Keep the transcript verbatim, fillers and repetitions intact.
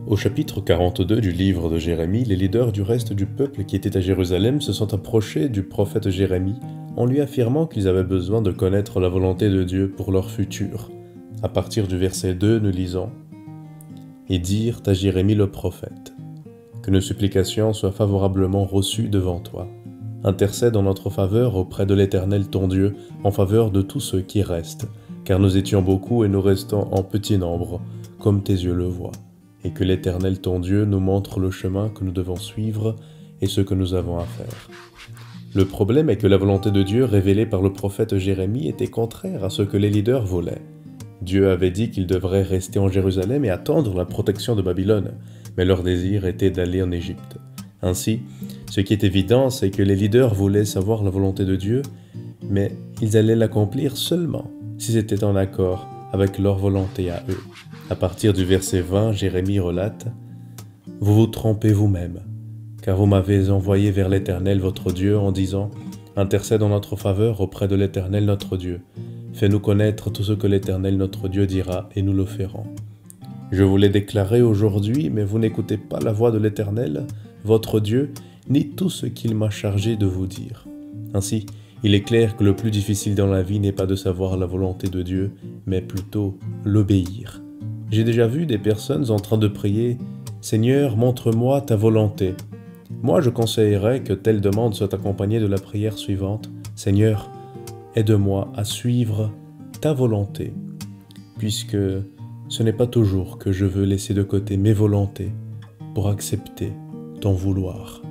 Au chapitre quarante-deux du livre de Jérémie, les leaders du reste du peuple qui était à Jérusalem se sont approchés du prophète Jérémie en lui affirmant qu'ils avaient besoin de connaître la volonté de Dieu pour leur futur. À partir du verset deux, nous lisons « Et dirent à Jérémie le prophète, que nos supplications soient favorablement reçues devant toi. Intercède en notre faveur auprès de l'Éternel ton Dieu, en faveur de tous ceux qui restent, car nous étions beaucoup et nous restons en petit nombre, comme tes yeux le voient. Et que l'Éternel ton Dieu nous montre le chemin que nous devons suivre et ce que nous avons à faire. » Le problème est que la volonté de Dieu révélée par le prophète Jérémie était contraire à ce que les leaders voulaient. Dieu avait dit qu'ils devraient rester en Jérusalem et attendre la protection de Babylone, mais leur désir était d'aller en Égypte. Ainsi, ce qui est évident, c'est que les leaders voulaient savoir la volonté de Dieu, mais ils allaient l'accomplir seulement si c'était en accord avec leur volonté à eux. À partir du verset vingt, Jérémie relate « Vous vous trompez vous-même, car vous m'avez envoyé vers l'Éternel votre Dieu en disant « Intercède en notre faveur auprès de l'Éternel notre Dieu. Fais-nous connaître tout ce que l'Éternel notre Dieu dira, et nous le ferons. » Je vous l'ai déclaré aujourd'hui, mais vous n'écoutez pas la voix de l'Éternel, votre Dieu, ni tout ce qu'il m'a chargé de vous dire. Ainsi, il est clair que le plus difficile dans la vie n'est pas de savoir la volonté de Dieu, mais plutôt l'obéir. J'ai déjà vu des personnes en train de prier « Seigneur, montre-moi ta volonté ». Moi, je conseillerais que telle demande soit accompagnée de la prière suivante « Seigneur, aide-moi à suivre ta volonté », puisque ce n'est pas toujours que je veux laisser de côté mes volontés pour accepter ton vouloir.